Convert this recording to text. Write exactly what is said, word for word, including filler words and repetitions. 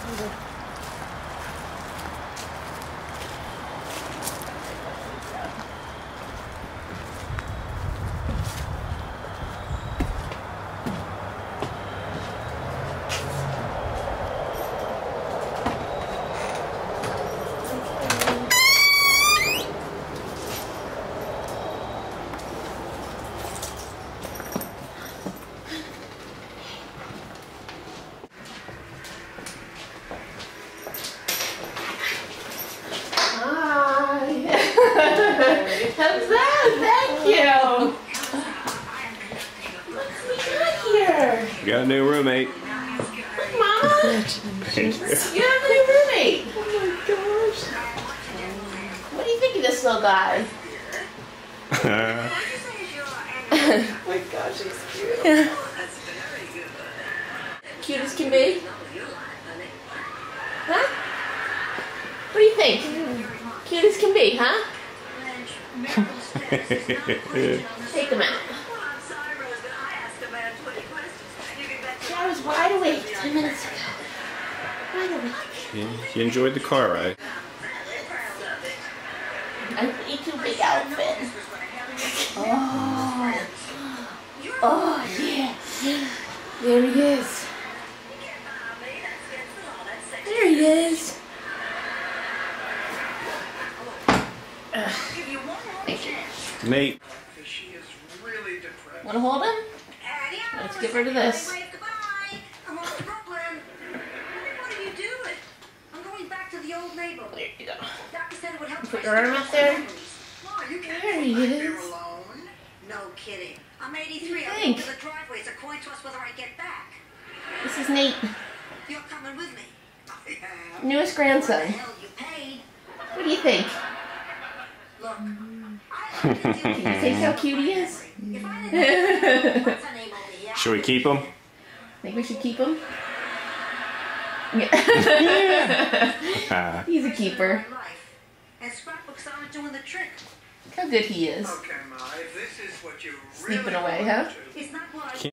How's that? Thank you. What's we got here? You got a new roommate. Look, Mama. Thank you. You have a new roommate. Oh my gosh. What do you think of this little guy? Oh my gosh, he's cute. Cute as can be. Huh? What do you think? Cute as can be, huh? Take him out. I was wide awake ten minutes ago. Wide awake. You, you enjoyed the car ride? I'm way too big outfit. Oh. Oh, yeah. There he is. There he is. Ugh. Thank you. Nate. Want to hold him? Let's get rid of this. I'm off to Brooklyn. What are you doing? I'm going back to the old neighborhood. There you go. Doctor said it would help. Put your arm up there. Why, you can't There go he back is. there alone. No kidding. I'm eighty-three. I'm Think. going to the driveway. It's a coin toss whether I get back. This is Nate. You're coming with me. Yeah. Newest What the grandson. hell you paid? What do you think? Look, I like to deal with Can you think how cute he is? If I didn't know, what's her name over here? Should we keep him? Think we should keep him? Yeah. Uh, He's a keeper. And scrapbooks aren't doing the trick. Look how good he is. Okay, Ma, if this is what you Sleeping really away, want huh? to do, It's not what I